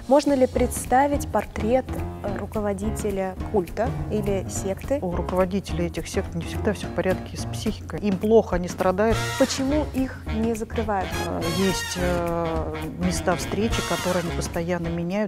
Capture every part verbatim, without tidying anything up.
Можно ли представить портрет руководителя культа или секты? У руководителей этих сект не всегда все в порядке с психикой. Им плохо, они страдают. Почему их не закрывают? Есть места встречи, которые они постоянно меняют.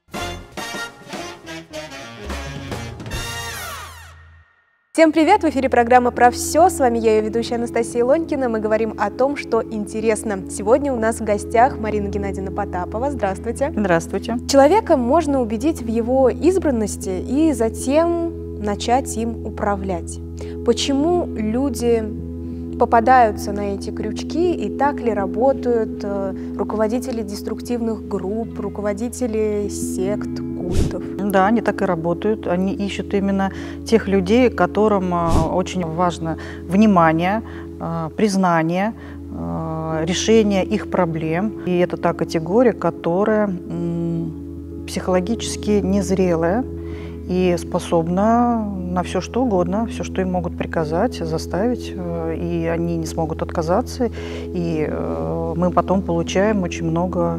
Всем привет! В эфире программа «Про все». С вами я, ее ведущая Анастасия Лонькина. Мы говорим о том, что интересно. Сегодня у нас в гостях Марина Геннадьевна Потапова. Здравствуйте. Здравствуйте. Человека можно убедить в его избранности и затем начать им управлять. Почему люди попадаются на эти крючки и так ли работают руководители деструктивных групп, руководители сект, культов? Да, они так и работают. Они ищут именно тех людей, которым очень важно внимание, признание, решение их проблем. И это та категория, которая психологически незрелая и способна на все что угодно, все, что им могут приказать, заставить, и они не смогут отказаться. И мы потом получаем очень много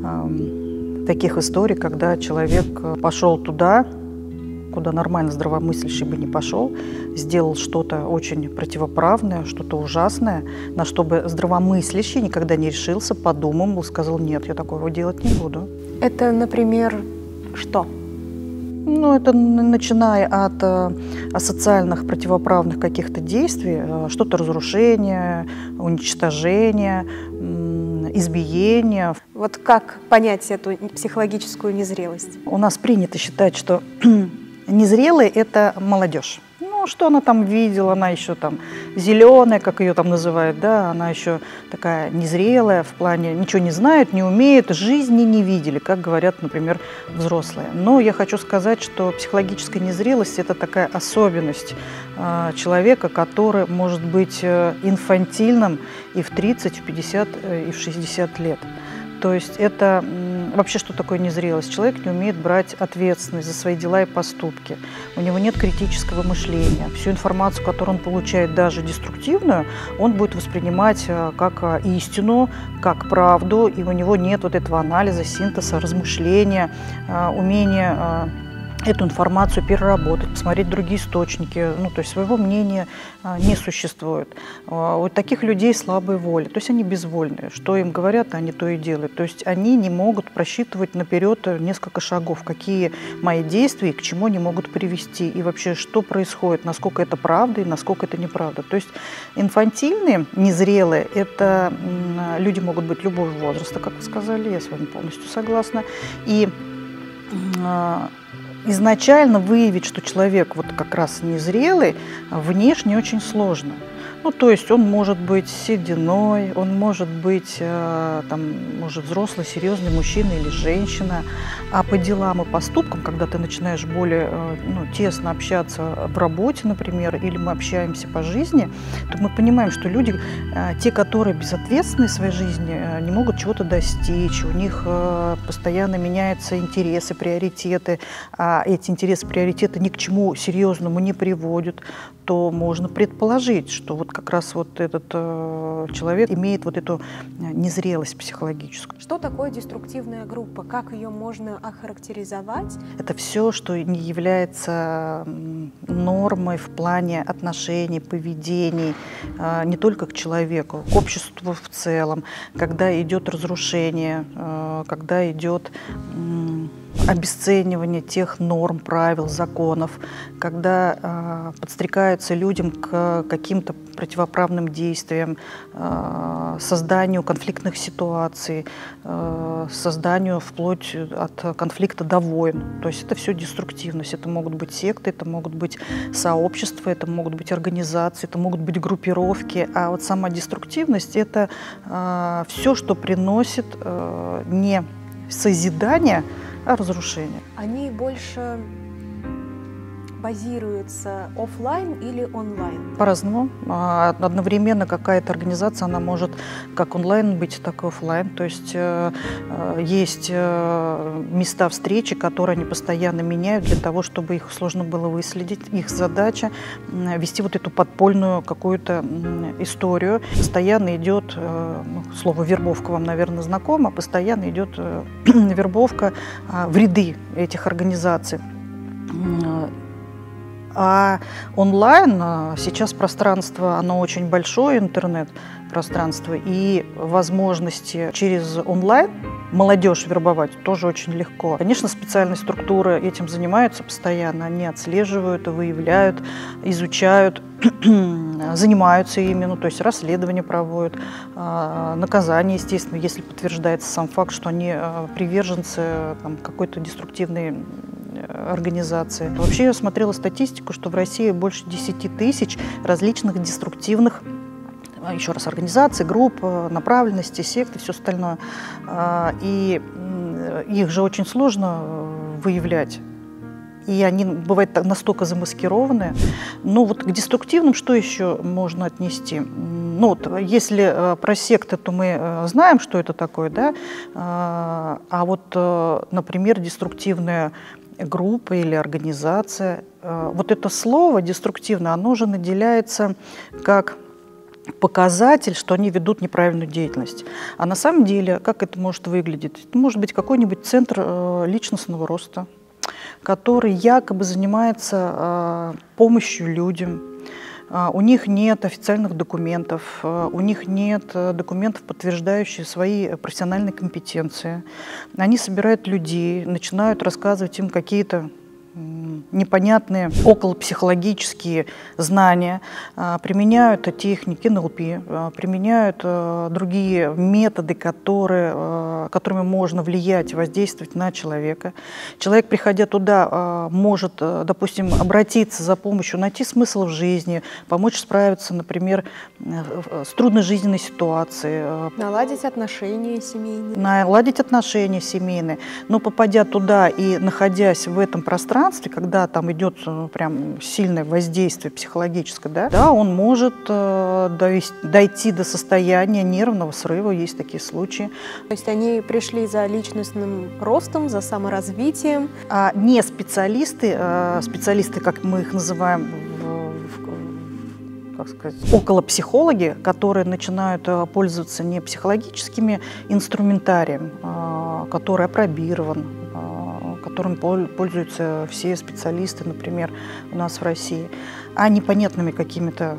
таких историй, когда человек пошел туда, куда нормально здравомыслящий бы не пошел, сделал что-то очень противоправное, что-то ужасное, на что бы здравомыслящий никогда не решился, подумал, сказал: нет, я такого делать не буду. Это, например, что? Ну, это начиная от асоциальных противоправных каких-то действий, что-то разрушение, уничтожение, избиение. Вот как понять эту психологическую незрелость? У нас принято считать, что незрелые – это молодежь. Ну, что она там видела, она еще там зеленая, как ее там называют, да, она еще такая незрелая в плане ничего не знает, не умеет, жизни не видели, как говорят, например, взрослые. Но я хочу сказать, что психологическая незрелость – это такая особенность э, человека, который может быть инфантильным и в тридцать, в пятьдесят, и в шестьдесят лет. То есть это вообще что такое незрелость? Человек не умеет брать ответственность за свои дела и поступки. У него нет критического мышления. Всю информацию, которую он получает, даже деструктивную, он будет воспринимать как истину, как правду, и у него нет вот этого анализа, синтеза, размышления, умения эту информацию переработать, посмотреть другие источники. Ну, то есть своего мнения а, не существует. А, у таких людей слабая воля, то есть они безвольные. Что им говорят, они то и делают. То есть они не могут просчитывать наперед несколько шагов, какие мои действия и к чему они могут привести, и вообще что происходит, насколько это правда и насколько это неправда. То есть инфантильные, незрелые, это м, люди могут быть любого возраста, как вы сказали, я с вами полностью согласна. И м, изначально выявить, что человек вот как раз незрелый, внешне очень сложно. Ну, то есть он может быть сединой, он может быть там, может, взрослый, серьезный мужчина или женщина. А по делам и поступкам, когда ты начинаешь более ну, тесно общаться в работе, например, или мы общаемся по жизни, то мы понимаем, что люди, те, которые безответственны в своей жизни, не могут чего-то достичь, у них постоянно меняются интересы, приоритеты, а эти интересы, приоритеты ни к чему серьезному не приводят, то можно предположить, что вот как раз вот этот э, человек имеет вот эту незрелость психологическую. Что такое деструктивная группа? Как ее можно охарактеризовать? Это все, что не является нормой в плане отношений, поведений, э, не только к человеку, к обществу в целом, когда идет разрушение, э, когда идет э, обесценивание тех норм, правил, законов, когда э, подстрекаются людям к каким-то противоправным действиям, э, созданию конфликтных ситуаций, э, созданию вплоть от конфликта до войн. То есть это все деструктивность. Это могут быть секты, это могут быть сообщества, это могут быть организации, это могут быть группировки. А вот сама деструктивность – это э, все, что приносит э, не созидание, а разрушение. Они больше базируется офлайн или онлайн? По-разному. Одновременно какая-то организация, она может как онлайн быть, так и офлайн. То есть есть места встречи, которые они постоянно меняют для того, чтобы их сложно было выследить. Их задача вести вот эту подпольную какую-то историю. Постоянно идет, ну, слово вербовка вам, наверное, знакомо, постоянно идет вербовка в ряды этих организаций. А онлайн сейчас пространство, оно очень большое, интернет-пространство, и возможности через онлайн молодежь вербовать тоже очень легко. Конечно, специальные структуры этим занимаются постоянно, они отслеживают, выявляют, изучают, занимаются ими, ну, то есть расследования проводят, наказание, естественно, если подтверждается сам факт, что они приверженцы там, какой-то деструктивной организации. Вообще я смотрела статистику, что в России больше десяти тысяч различных деструктивных, еще раз, организаций, групп, направленностей, сект и все остальное. И их же очень сложно выявлять. И они бывают настолько замаскированы. Ну вот к деструктивным что еще можно отнести? Ну вот, если про секты, то мы знаем, что это такое, да? А вот, например, деструктивная группа или организация, вот это слово деструктивно, оно уже наделяется как показатель, что они ведут неправильную деятельность. А на самом деле, как это может выглядеть? Это может быть какой-нибудь центр личностного роста, который якобы занимается помощью людям. У них нет официальных документов, у них нет документов, подтверждающих свои профессиональные компетенции. Они собирают людей, начинают рассказывать им какие-то непонятные околопсихологические знания, применяют техники эн эл пи, применяют другие методы, которые, которыми можно влиять, воздействовать на человека. Человек, приходя туда, может, допустим, обратиться за помощью, найти смысл в жизни, помочь справиться, например, с трудной жизненной ситуацией. Наладить отношения семейные. Наладить отношения семейные. Но попадя туда и находясь в этом пространстве, когда там идет прям сильное воздействие психологическое, да, да, он может э, довести, дойти до состояния нервного срыва, есть такие случаи. То есть они пришли за личностным ростом, за саморазвитием. А не специалисты, э, специалисты, как мы их называем, в, в, как сказать, околопсихологи, которые начинают э, пользоваться не психологическими инструментарием, э, который апробирован, которым пользуются все специалисты, например, у нас в России, а непонятными какими-то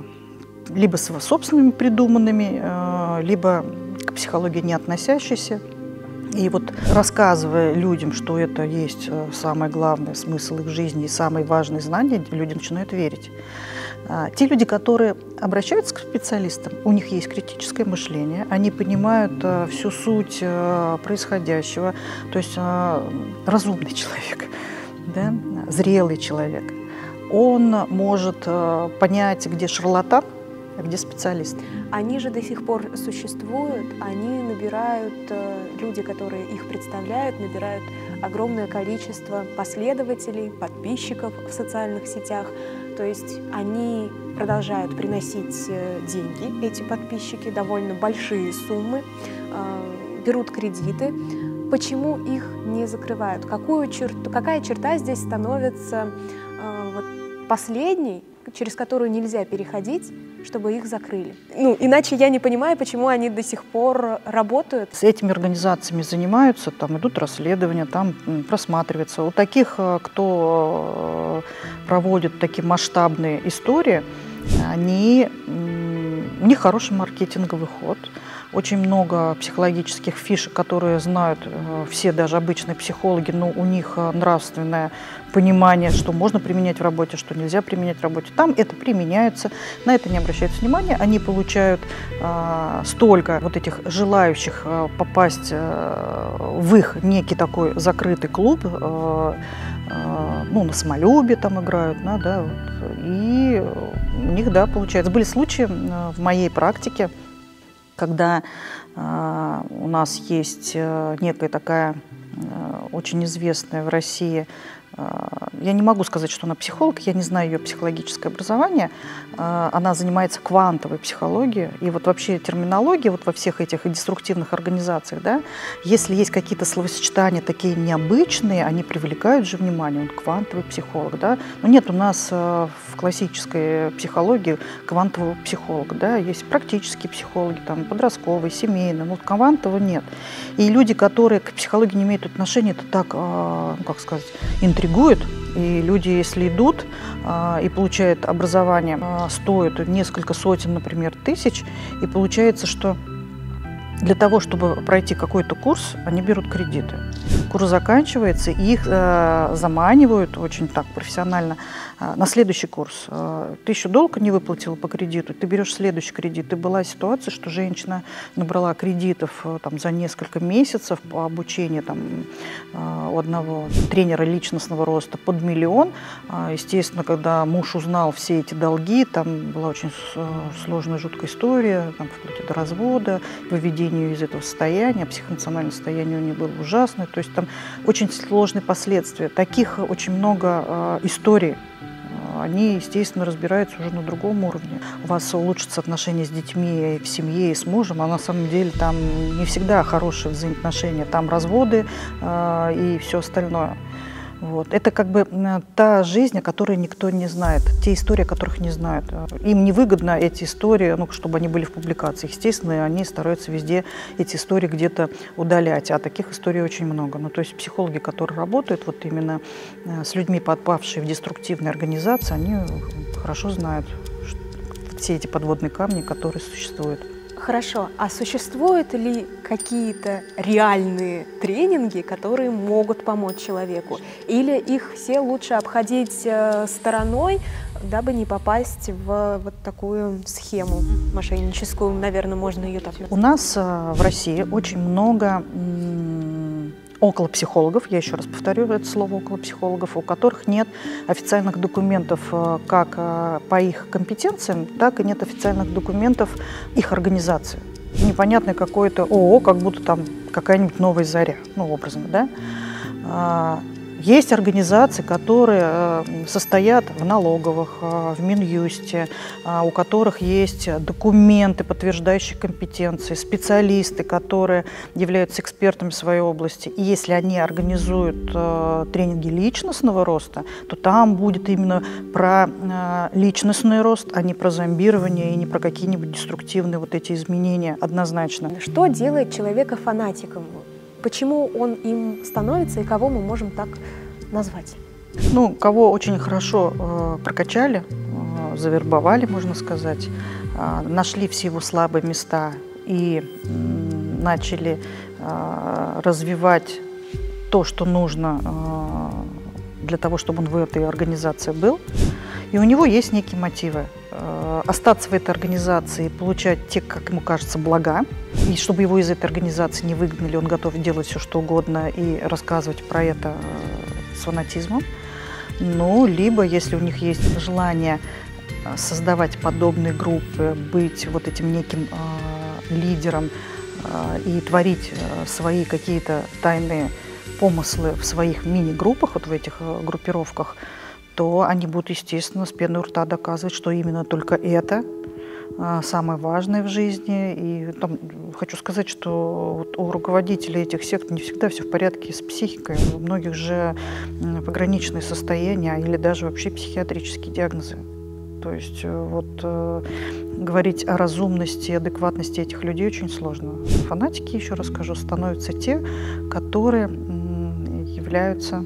либо собственными придуманными, либо к психологии не относящиеся. И вот рассказывая людям, что это есть самое главное, смысл их жизни и самые важные знания, люди начинают верить. Те люди, которые обращаются к специалистам, у них есть критическое мышление, они понимают всю суть происходящего, то есть разумный человек, да, зрелый человек. Он может понять, где шарлатан, а где специалист. Они же до сих пор существуют, они набирают, люди, которые их представляют, набирают огромное количество последователей, подписчиков в социальных сетях. То есть они продолжают приносить деньги, эти подписчики, довольно большие суммы, берут кредиты. Почему их не закрывают? Какую черту, какая черта здесь становится вот, последней, через которую нельзя переходить, чтобы их закрыли? Ну, иначе я не понимаю, почему они до сих пор работают. С этими организациями занимаются, там идут расследования, там просматривается. У таких, кто проводит такие масштабные истории, они, у них хороший маркетинговый ход. Очень много психологических фишек, которые знают все, даже обычные психологи, но у них нравственное понимание, что можно применять в работе, что нельзя применять в работе. Там это применяется, на это не обращается внимания. Они получают э, столько вот этих желающих э, попасть э, в их некий такой закрытый клуб, э, э, ну, на самолюбие там играют, да, да, вот, и у них, да, получается. Были случаи э, в моей практике, когда э, у нас есть э, некая такая э, очень известная в России Я не могу сказать, что она психолог, я не знаю ее психологическое образование. Она занимается квантовой психологией. И вот вообще терминология вот во всех этих деструктивных организациях, да, если есть какие-то словосочетания такие необычные, они привлекают же внимание. Он квантовый психолог, да. Но нет у нас в классической психологии квантового психолога, да. Есть практические психологи, там, подростковые, семейные, но квантового нет. И люди, которые к психологии не имеют отношения, это так, ну, как сказать, интригует. И люди, если идут а, и получают образование, а, стоит несколько сотен, например, тысяч, и получается, что для того, чтобы пройти какой-то курс, они берут кредиты. Курс заканчивается, и их э, заманивают очень так профессионально э, на следующий курс. Э, ты еще долг не выплатила по кредиту, ты берешь следующий кредит. И была ситуация, что женщина набрала кредитов э, там, за несколько месяцев по обучению там, э, у одного тренера личностного роста под миллион. Э, естественно, когда муж узнал все эти долги, там была очень сложная, жуткая история, там, вплоть до развода, выведения из этого состояния, психоэмоциональное состояние у нее было ужасное, то есть там очень сложные последствия. Таких очень много э, историй. Они, естественно, разбираются уже на другом уровне. У вас улучшатся отношения с детьми, и в семье, и с мужем, а на самом деле там не всегда хорошие взаимоотношения. Там разводы э, и все остальное. Вот. Это как бы та жизнь, о которой никто не знает, те истории, о которых не знают. Им невыгодно эти истории, ну, чтобы они были в публикациях. Естественно, они стараются везде эти истории где-то удалять, а таких историй очень много. Ну, то есть психологи, которые работают вот именно с людьми, подпавшие в деструктивные организации, они хорошо знают все эти подводные камни, которые существуют. Хорошо. А существуют ли какие-то реальные тренинги, которые могут помочь человеку? Или их все лучше обходить стороной, дабы не попасть в вот такую схему мошенническую? Наверное, можно ее так назвать. У нас в России очень много около психологов, я еще раз повторю это слово, около психологов, у которых нет официальных документов как по их компетенциям, так и нет официальных документов их организации. Непонятное какое-то ООО, как будто там какая-нибудь новая заря, ну, образно, да. Есть организации, которые состоят в налоговых, в Минюсте, у которых есть документы, подтверждающие компетенции, специалисты, которые являются экспертами в своей области. И если они организуют тренинги личностного роста, то там будет именно про личностный рост, а не про зомбирование и не про какие-нибудь деструктивные вот эти изменения однозначно. Что делает человека фанатиком? Почему он им становится и кого мы можем так назвать? Ну, кого очень хорошо э, прокачали, э, завербовали, можно сказать, э, нашли все его слабые места и э, начали э, развивать то, что нужно э, для того, чтобы он в этой организации был. И у него есть некие мотивы. Остаться в этой организации, получать те, как ему кажется, блага. И чтобы его из этой организации не выгнали, он готов делать все, что угодно и рассказывать про это с фанатизмом. Ну, либо, если у них есть желание создавать подобные группы, быть вот этим неким э, лидером э, и творить э, свои какие-то тайные помыслы в своих мини-группах, вот в этих э, группировках, то они будут, естественно, с пеной у рта доказывать, что именно только это а, самое важное в жизни. И там, хочу сказать, что вот у руководителей этих сект не всегда все в порядке с психикой. У многих же пограничные состояния или даже вообще психиатрические диагнозы. То есть вот э, говорить о разумности и адекватности этих людей очень сложно. Фанатики, еще раз скажу, становятся те, которые м, являются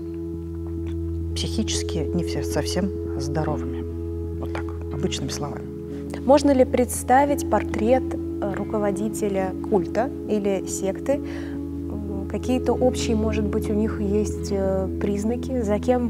психически не все совсем здоровыми. Вот так, обычными словами. Можно ли представить портрет руководителя культа или секты? Какие-то общие, может быть, у них есть признаки, за кем,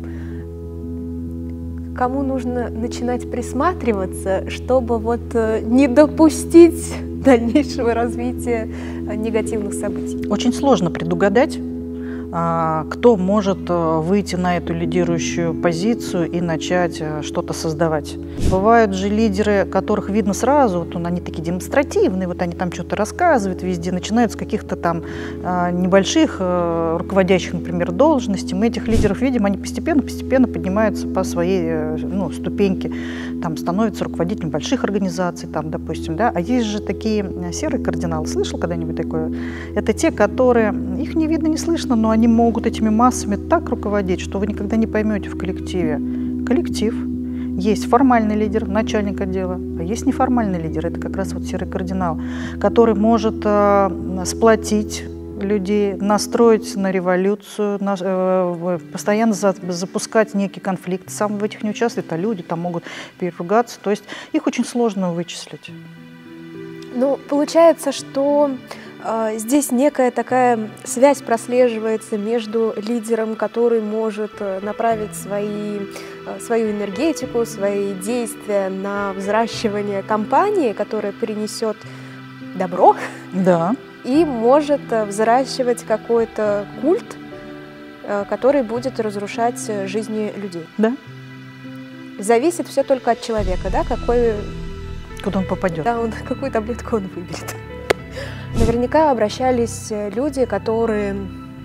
кому нужно начинать присматриваться, чтобы вот не допустить дальнейшего развития негативных событий? Очень сложно предугадать, кто может выйти на эту лидирующую позицию и начать что-то создавать. Бывают же лидеры, которых видно сразу, вот они такие демонстративные, вот они там что-то рассказывают везде, начинают с каких-то там небольших руководящих, например, должностей. Мы этих лидеров видим, они постепенно-постепенно поднимаются по своей, ну, ступеньке, там становятся руководителями больших организаций, там, допустим, да. А есть же такие серые кардиналы, слышал когда-нибудь такое? Это те, которые, их не видно, не слышно, но они могут этими массами так руководить, что вы никогда не поймете в коллективе. Коллектив. Есть формальный лидер, начальник отдела, а есть неформальный лидер. Это как раз вот серый кардинал, который может э, сплотить людей, настроить на революцию, на, э, постоянно за, запускать некий конфликт. Сам в этих не участвует, а люди там могут переругаться. То есть их очень сложно вычислить. Ну, получается, что э, здесь некая такая связь прослеживается между лидером, который может направить свои, э, свою энергетику, свои действия на взращивание компании, которая принесет добро. Да. И может взращивать какой-то культ, который будет разрушать жизни людей. Да. Зависит все только от человека, да, какой... Куда он попадет. Да, он, какую таблетку он выберет. Наверняка обращались люди, которые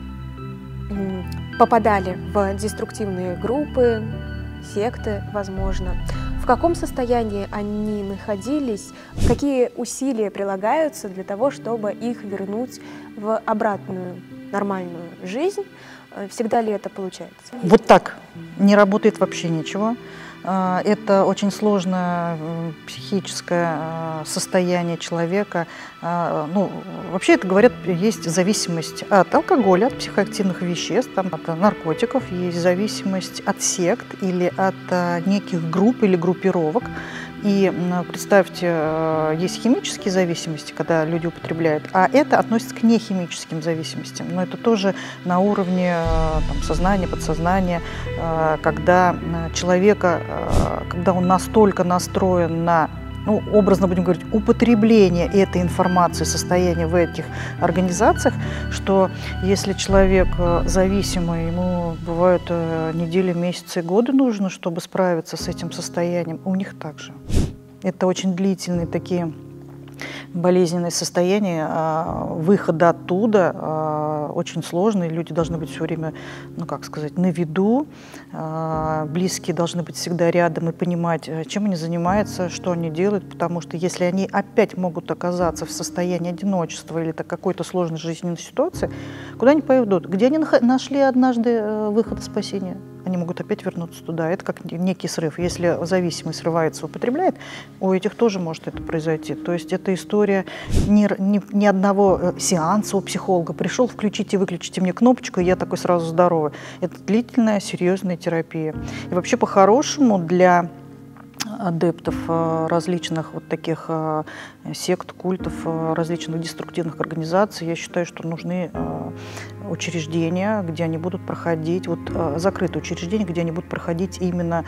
попадали в деструктивные группы, секты, возможно. В каком состоянии они находились, какие усилия прилагаются для того, чтобы их вернуть в обратную нормальную жизнь? Всегда ли это получается? Вот так не работает вообще ничего. Это очень сложное психическое состояние человека. Ну, вообще это говорят, есть зависимость от алкоголя, от психоактивных веществ, там, от наркотиков, есть зависимость от сект или от неких групп или группировок. И представьте, есть химические зависимости, когда люди употребляют, а это относится к нехимическим зависимостям. Но это тоже на уровне там, сознания, подсознания, когда человека, когда он настолько настроен на, ну, образно будем говорить, употребление этой информации, состояния в этих организациях, что если человек зависимый, ему бывают недели, месяцы, годы нужно, чтобы справиться с этим состоянием, у них также. Это очень длительные такие болезненные состояния, выхода оттуда очень сложные, люди должны быть все время, ну как сказать, на виду, близкие должны быть всегда рядом и понимать, чем они занимаются, что они делают, потому что если они опять могут оказаться в состоянии одиночества или какой-то сложной жизненной ситуации, куда они пойдут? Где они нашли однажды выход и спасение? Они могут опять вернуться туда. Это как некий срыв. Если зависимый срывается, употребляет, у этих тоже может это произойти. То есть это история ни, ни, ни одного сеанса у психолога. Пришел, включите, выключите мне кнопочку, и я такой сразу здоровый. Это длительная, серьезная терапия. И вообще по-хорошему для адептов различных вот таких сект, культов, различных деструктивных организаций, я считаю, что нужны учреждения, где они будут проходить, вот закрытые учреждения, где они будут проходить именно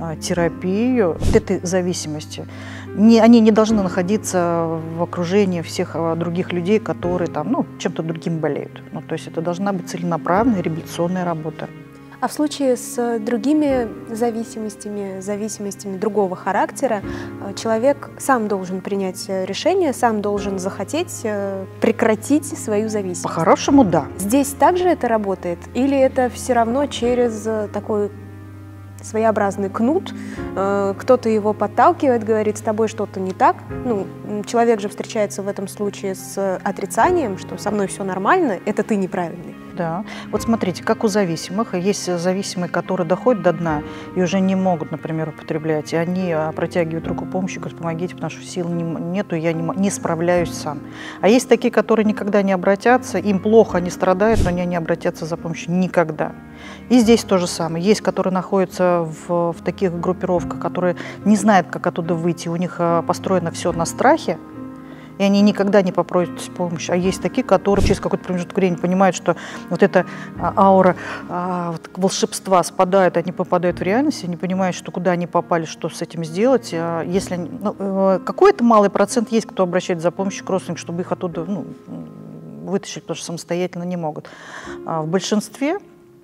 терапию вот этой зависимости. Не, они не должны находиться в окружении всех других людей, которые там, ну, чем-то другим болеют. Ну, то есть это должна быть целенаправленная реабилитационная работа. А в случае с другими зависимостями, зависимостями другого характера, человек сам должен принять решение, сам должен захотеть прекратить свою зависимость? По-хорошему, да. Здесь также это работает? Или это все равно через такой своеобразный кнут, кто-то его подталкивает, говорит, с тобой что-то не так. Ну, человек же встречается в этом случае с отрицанием, что со мной все нормально, это ты неправильный. Да. Вот смотрите, как у зависимых. Есть зависимые, которые доходят до дна и уже не могут, например, употреблять. И они протягивают руку помощи, говорят, помогите, потому что сил нету, я не, не справляюсь сам. А есть такие, которые никогда не обратятся, им плохо, они страдают, но они не обратятся за помощью никогда. И здесь то же самое. Есть, которые находятся в, в таких группировках, которые не знают, как оттуда выйти. У них построено все на страхе, и они никогда не попросят помощи. А есть такие, которые через какой-то промежуток времени понимают, что вот эта аура вот, волшебства спадает, они попадают в реальность, они понимают, что куда они попали, что с этим сделать. Если ну, какой-то малый процент есть, кто обращается за помощью к родственникам, чтобы их оттуда ну, вытащить, потому что самостоятельно не могут. А в большинстве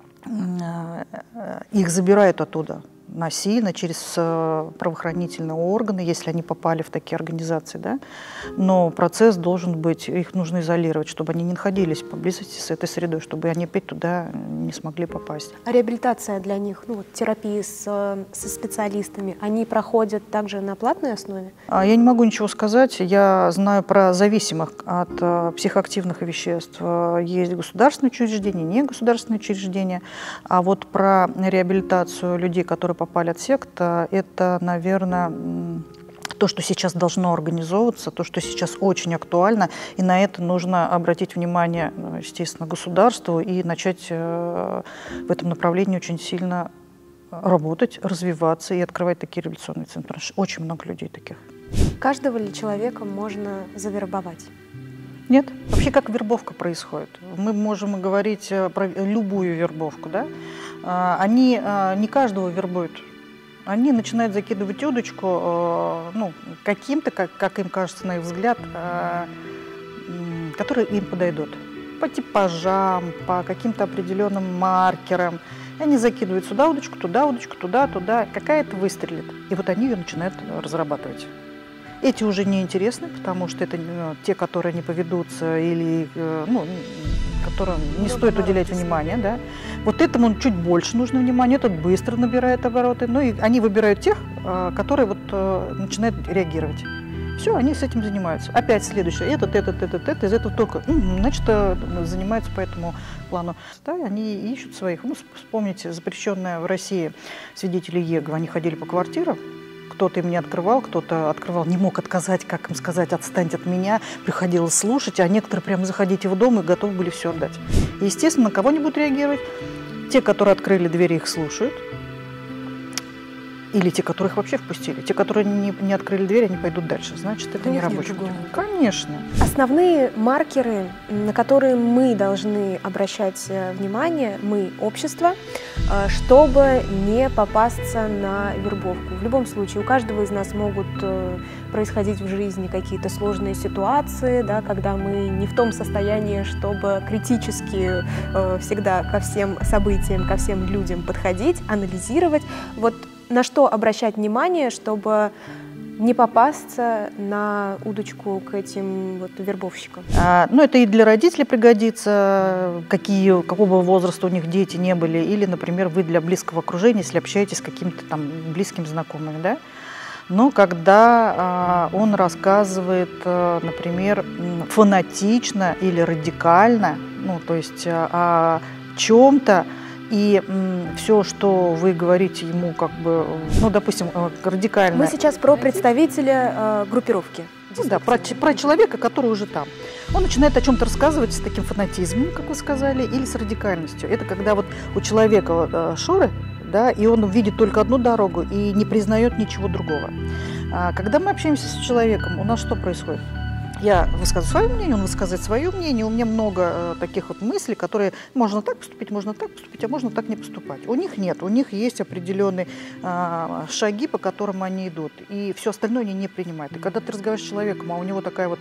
их забирают оттуда насильно через правоохранительные органы, если они попали в такие организации, да? Но процесс должен быть, их нужно изолировать, чтобы они не находились поблизости с этой средой, чтобы они опять туда не смогли попасть. А реабилитация для них, ну, вот, терапии с, со специалистами, они проходят также на платной основе? Я не могу ничего сказать. Я знаю про зависимых от психоактивных веществ. Есть государственные учреждения, не государственные учреждения. А вот про реабилитацию людей, которые попали от сект, это, наверное, то, что сейчас должно организовываться, то, что сейчас очень актуально, и на это нужно обратить внимание, естественно, государству и начать в этом направлении очень сильно работать, развиваться и открывать такие реабилитационные центры. Очень много людей таких. Каждого ли человека можно завербовать? Нет. Вообще, как вербовка происходит? Мы можем говорить про любую вербовку, да? Они не каждого вербуют. Они начинают закидывать удочку, ну, каким-то, как, как им кажется, на их взгляд, которые им подойдут. По типажам, по каким-то определенным маркерам. И они закидывают сюда удочку, туда удочку, туда, туда. Какая-то выстрелит. И вот они ее начинают разрабатывать. Эти уже не интересны, потому что это те, которые не поведутся или, ну, которым не ну, стоит уделять внимания. Да? Вот этому чуть больше нужно внимания, этот быстро набирает обороты. Ну и они выбирают тех, которые вот начинают реагировать. Все, они с этим занимаются. Опять следующее. Этот, этот, этот, этот, из этого только. Значит, занимаются по этому плану. Да, они ищут своих. Ну, вспомните, запрещенное в России свидетели Иеговы. Они ходили по квартирам. Кто-то им не открывал, кто-то открывал, не мог отказать, как им сказать, отстаньте от меня, приходилось слушать, а некоторые прямо заходите в дом и готовы были все отдать. И, естественно, на кого они будут реагировать? Те, которые открыли двери, их слушают, или те, которых вообще впустили. Те, которые не, не открыли дверь, они пойдут дальше. Значит, это не рабочий. Конечно. Основные маркеры, на которые мы должны обращать внимание, мы, общество, чтобы не попасться на вербовку. В любом случае, у каждого из нас могут происходить в жизни какие-то сложные ситуации, да, когда мы не в том состоянии, чтобы критически всегда ко всем событиям, ко всем людям подходить, анализировать. Вот на что обращать внимание, чтобы не попасться на удочку к этим вот вербовщикам? А, ну, это и для родителей пригодится, какие, какого возраста у них дети не были, или, например, вы для близкого окружения, если общаетесь с какими-то там близкими знакомыми, да? Но когда а, он рассказывает, а, например, фанатично или радикально, ну, то есть а, о чем-то, и м, все, что вы говорите ему, как бы, ну, допустим, радикально. Мы сейчас про представителя э, группировки. Ну, да, про, про человека, который уже там. Он начинает о чем-то рассказывать с таким фанатизмом, как вы сказали, или с радикальностью. Это когда вот у человека э, шоры, да, и он видит только одну дорогу и не признает ничего другого. А когда мы общаемся с человеком, у нас что происходит? Я высказываю свое мнение, он высказывает свое мнение. У меня много э, таких вот мыслей, которые можно так поступить, можно так поступить, а можно так не поступать. У них нет, у них есть определенные э, шаги, по которым они идут. И все остальное они не принимают. И когда ты разговариваешь с человеком, а у него такая вот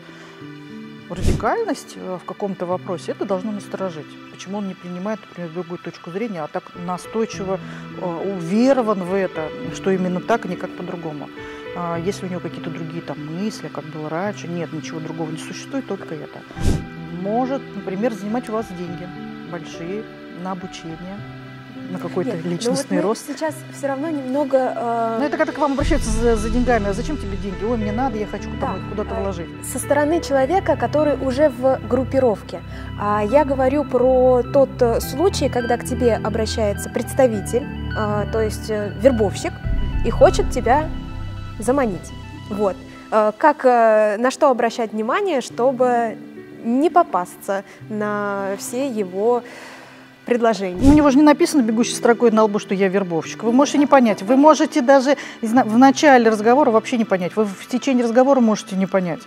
радикальность в каком-то вопросе, это должно насторожить. Почему он не принимает, например, другую точку зрения, а так настойчиво э, уверован в это, что именно так, а не как по-другому. Если у него какие-то другие там мысли, как было раньше, нет, ничего другого не существует, только это. Может, например, занимать у вас деньги большие на обучение, на какой-то нет, личностный вот рост. Сейчас все равно немного... Э... Ну, это когда к вам обращаются за, за деньгами. А зачем тебе деньги? Ой, мне надо, я хочу да. куда-то вложить. Со стороны человека, который уже в группировке. А я говорю про тот случай, когда к тебе обращается представитель, э, то есть э, вербовщик, и хочет тебя заманить. Вот. Как, на что обращать внимание, чтобы не попасться на все его предложения? У него же не написано бегущей строкой на лбу, что я вербовщик. Вы можете не понять. Вы можете даже в начале разговора вообще не понять. Вы в течение разговора можете не понять.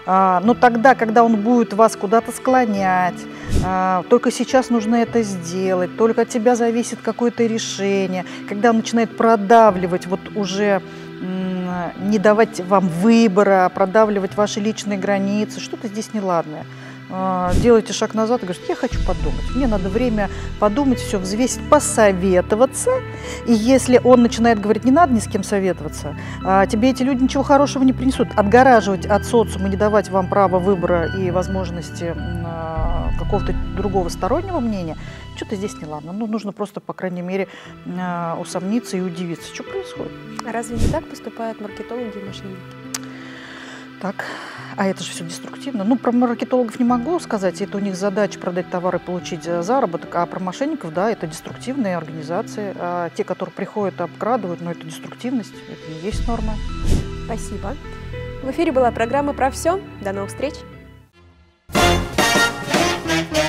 Но тогда, когда он будет вас куда-то склонять, только сейчас нужно это сделать, только от тебя зависит какое-то решение, когда он начинает продавливать вот уже не давать вам выбора, продавливать ваши личные границы, что-то здесь неладное. делаете шаг назад и говорите: я хочу подумать, мне надо время подумать, все взвесить, посоветоваться. И если он начинает говорить: не надо ни с кем советоваться, тебе эти люди ничего хорошего не принесут, отгораживать от социума, не давать вам права выбора и возможности какого-то другого стороннего мнения, что-то здесь не ладно. Ну, нужно просто, по крайней мере, усомниться и удивиться, что происходит. А разве не так поступают маркетологи и мошенники? Так, а это же все деструктивно. Ну, про маркетологов не могу сказать, это у них задача продать товар и получить заработок, а про мошенников, да, это деструктивные организации. А те, которые приходят и обкрадывают, ну, это деструктивность, это не есть норма. Спасибо. В эфире была программа «Про все». До новых встреч. Thank you.